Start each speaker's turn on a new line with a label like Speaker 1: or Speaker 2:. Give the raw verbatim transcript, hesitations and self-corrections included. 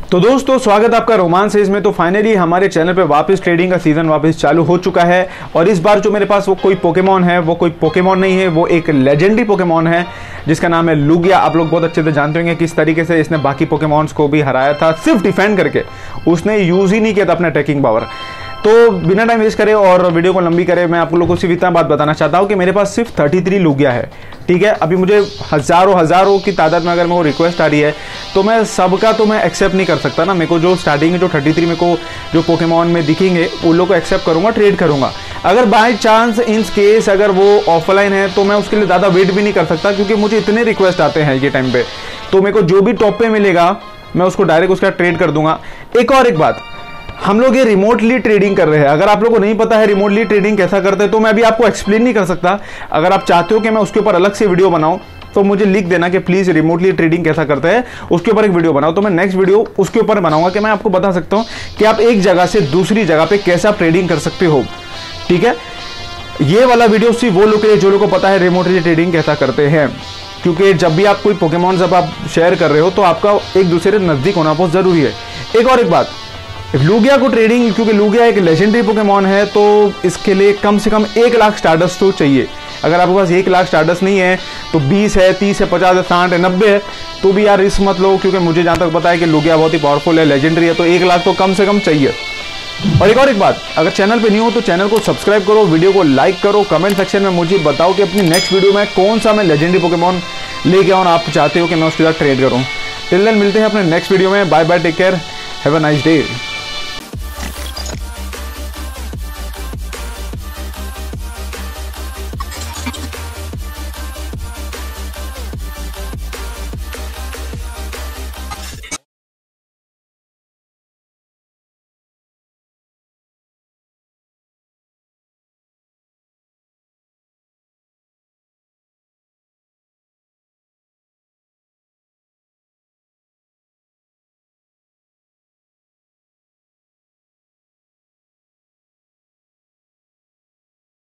Speaker 1: तो दोस्तों स्वागत आपका रोमांस है इसमें। तो फाइनली हमारे चैनल पे वापस ट्रेडिंग का सीजन वापस चालू हो चुका है और इस बार जो मेरे पास वो कोई पोकेमॉन है वो कोई पोकेमॉन नहीं है, वो एक लेजेंडरी पोकेमॉन है जिसका नाम है लुगिया। आप लोग बहुत अच्छे से जानते होंगे किस तरीके से इसने बाकी पोकेमॉन्स को भी हराया था सिर्फ डिफेंड करके। उसने यूज ही नहीं किया था अपना अटैकिंग पावर। तो बिना टाइम वेस्ट करे और वीडियो को लंबी करे, मैं आप लोगों को सिर्फ इतना बात बताना चाहता हूँ कि मेरे पास सिर्फ तैंतीस लुगिया है, ठीक है। अभी मुझे हजारों हजारों की तादाद में अगर मेरे को रिक्वेस्ट आ रही है तो मैं सबका तो मैं एक्सेप्ट नहीं कर सकता ना। मेरे को जो स्टार्टिंग में जो तैंतीस मेरे को जो पोकेमॉन में दिखेंगे उन लोग को एक्सेप्ट करूंगा, ट्रेड करूंगा। अगर बाय चांस इन केस अगर वो ऑफलाइन है तो मैं उसके लिए ज़्यादा वेट भी नहीं कर सकता क्योंकि मुझे इतने रिक्वेस्ट आते हैं ये टाइम पे। तो मेरे को जो भी टॉप पे मिलेगा मैं उसको डायरेक्ट उसका ट्रेड कर दूंगा। एक और एक बात, हम लोग ये रिमोटली ट्रेडिंग कर रहे हैं। अगर आप लोगों को नहीं पता है रिमोटली ट्रेडिंग कैसा करते हैं तो मैं अभी आपको एक्सप्लेन नहीं कर सकता। अगर आप चाहते हो कि मैं उसके ऊपर अलग से वीडियो बनाऊं तो मुझे लिख देना कि प्लीज रिमोटली ट्रेडिंग कैसा करते हैं, उसके ऊपर एक वीडियो बनाओ। तो मैं नेक्स्ट वीडियो उसके ऊपर बनाऊंगा कि मैं आपको बता सकता हूं कि आप एक जगह से दूसरी जगह पे कैसा ट्रेडिंग कर सकते हो, ठीक है। ये वाला वीडियो सिर्फ वो लोग के लिए जो लोगों को पता है रिमोटली ट्रेडिंग कैसा करते हैं, क्योंकि जब भी आप कोई पोकेमॉन जब आप शेयर कर रहे हो तो आपका एक दूसरे के नजदीक होना बहुत जरूरी है। एक और एक बात, लुगिया को ट्रेडिंग, क्योंकि लुगिया एक लेजेंडरी पोकेमॉन है तो इसके लिए कम से कम एक लाख स्टारडस्ट तो चाहिए। अगर आपके पास एक लाख स्टारडस्ट नहीं है तो बीस है, तीस है, पचास है, साठ है, नब्बे है तो भी यार रिस्क मत लो, क्योंकि मुझे जहां तक पता है कि लुगिया बहुत ही पावरफुल है, लेजेंडरी है, तो एक लाख तो कम से कम चाहिए। और एक और एक बात, अगर चैनल पे नहीं हो तो चैनल को सब्सक्राइब करो, वीडियो को लाइक करो, कमेंट सेक्शन में मुझे बताओ कि अपनी नेक्स्ट वीडियो में कौन सा मैं लेजेंडरी पोकेमॉन लेके आऊं और आप चाहते हो कि मैं उसके साथ ट्रेड करूं। टिल देन मिलते हैं अपने नेक्स्ट वीडियो में। Bye bye, take care, have a nice day.